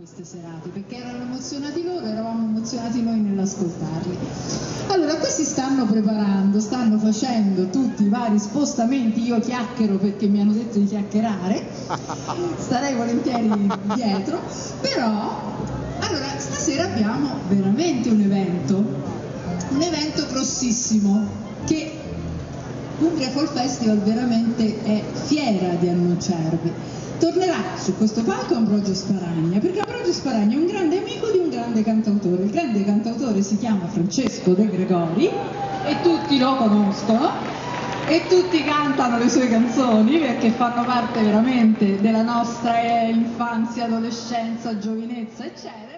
queste serate, perché erano emozionati loro, eravamo emozionati noi nell'ascoltarli. Allora, questi stanno preparando, stanno facendo tutti i vari spostamenti, io chiacchiero perché mi hanno detto di chiacchierare, starei volentieri dietro, però, allora, stasera abbiamo veramente un evento grossissimo, che Umbria Folk Festival veramente è fiera di annunciarvi. Tornerà su questo palco Ambrogio Sparagna, perché Ambrogio Sparagna è un grande amico di un grande cantautore. Il grande cantautore si chiama Francesco De Gregori e tutti lo conoscono e tutti cantano le sue canzoni perché fanno parte veramente della nostra infanzia, adolescenza, giovinezza, eccetera.